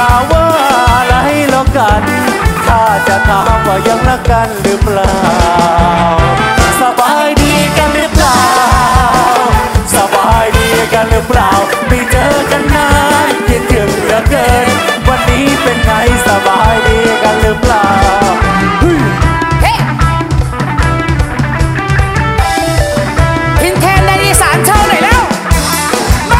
ว่าอะไรแล้วกันถ้าจะถามว่ายังรักกันหรือเปล่าสบายดีกันหรือเปล่าสบายดีกันหรือเปล่าไม่เจอกันนานคิดถึงเหลือเกินวันนี้เป็นไงสบายดีกันหรือเปล่าพินแคนในอีสานเช่าหน่อยแล้วมา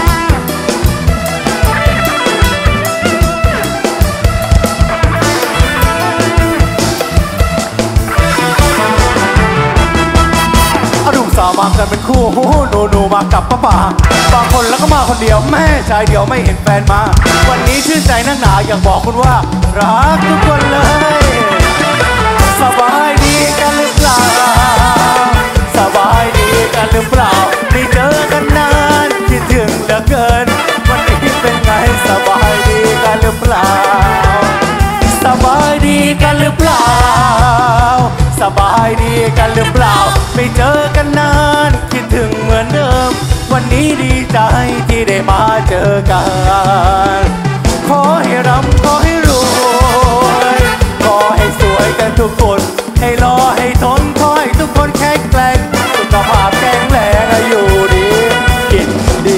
อดุสาวมากันเป็นคู่หนูมากับป้าป่าบางคนแล้วก็มาคนเดียวแม่ชายเดียวไม่เห็นแฟนมาวันนี้ชื่นใจนักหนาอยากบอกคุณว่ารักทุกคนเลยสบายดีกันหรือเปล่าสบายดีกันหรือเปล่าไม่เจอกันนานคิดถึงเหลือเกินวันนี้เป็นไงสบายดีกันหรือเปล่าสบายดีกันหรือเปล่าสบายดีกันหรือเปล่าไม่เจอกันนานคิดถึงเหมือนเดิมวันนี้ดีใจที่ได้มาเจอกันขอให้ร่ำขอให้รวยขอให้สวยกันทุกคนให้รอให้ทนขอให้ทุกคนแข็งแกร่งสุขภาพแข็งแรงอยู่ดีกินดี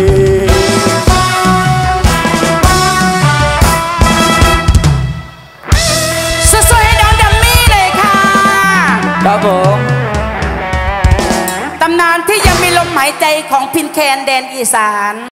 สวยๆให้น้องดัมมี่เลยค่ะครับผมตำนานที่ยังมีลมหายใจของพินแคนแดนอีสาน